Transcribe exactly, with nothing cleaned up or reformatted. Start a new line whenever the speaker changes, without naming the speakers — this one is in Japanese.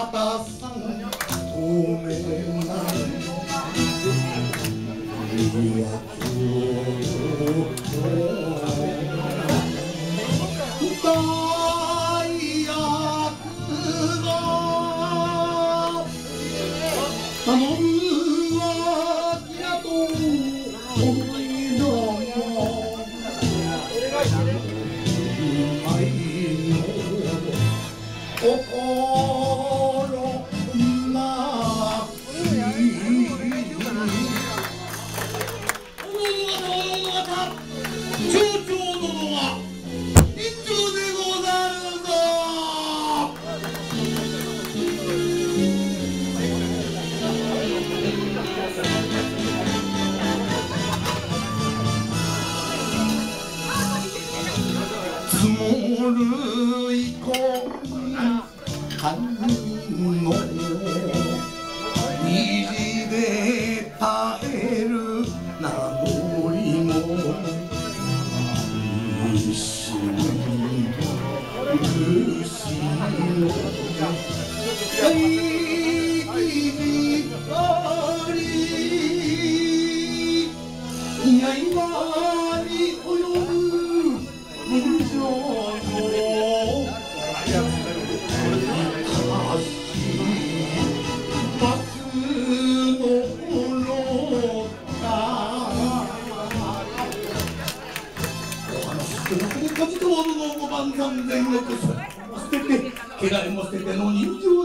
たさんごめんな大役が頼むわやと思いな心なき町長殿は一丁でござるぞ。積もるいこ堪忍の虹で耐える名残も苦しみ苦しみの大きばり刃に及ぶ無情の家事とのご万三千億捨てて家来も捨てての人情